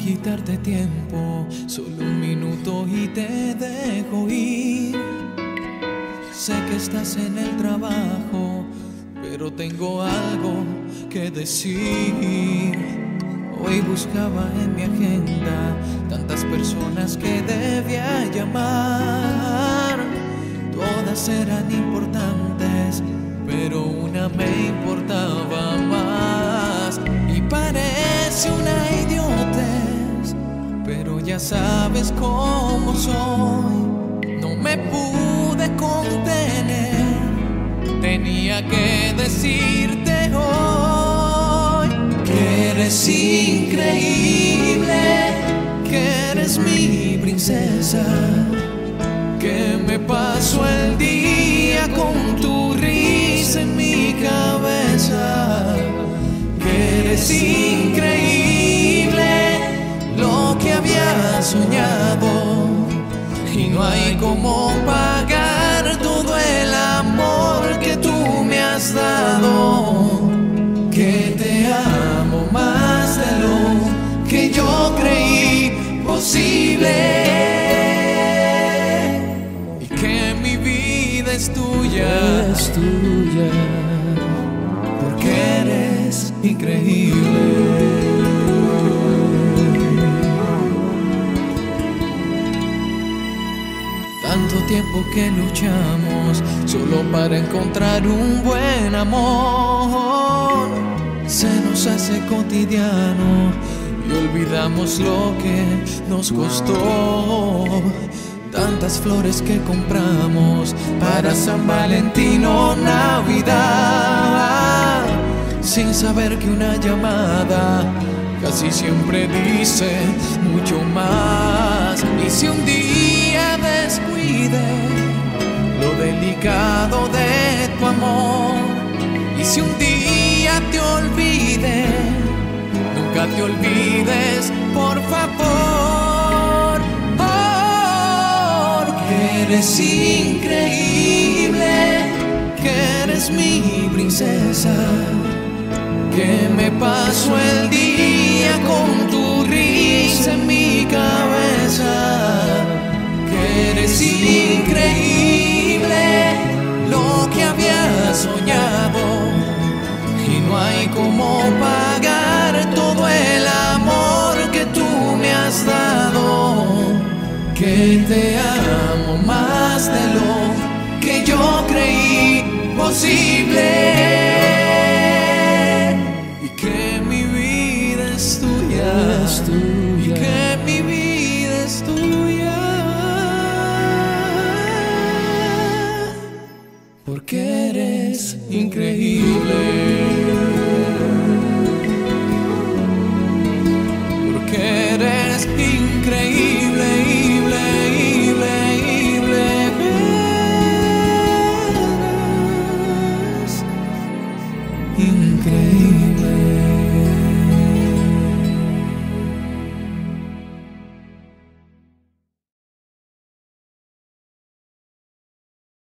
quitarte tiempo, solo un minuto y te dejo ir. Sé que estás en el trabajo, pero tengo algo que decir. Hoy buscaba en mi agenda tantas personas que debía llamar. Todas eran importantes, pero una me importaba más. Y parece una idiotez, pero ya sabes cómo soy. No me pude contener, tenía que decirte hoy que eres increíble, que eres mi princesa, que me paso el día con tu risa en mi cabeza, que eres increíble, lo que había soñado, y no hay cómo pagar todo el amor que tú me has dado, que te amo más de lo que yo creí posible. Es tuya, porque eres increíble. Tanto tiempo que luchamos solo para encontrar un buen amor, se nos hace cotidiano y olvidamos lo que nos costó. Tantas flores que compramos para San Valentín o Navidad, sin saber que una llamada casi siempre dice mucho más. Y si un día descuide lo delicado de tu amor, y si un día te olvide, nunca te olvides, por favor. Eres increíble, que eres mi princesa, que me paso el día con tu risa en mi cabeza, que eres increíble, lo que había soñado, y no hay cómo pagar todo el amor que tú me has dado, que te amo más de lo que yo creí posible, y que mi vida es tuya, y que mi vida es tuya, porque eres increíble, porque eres increíble. Increíble.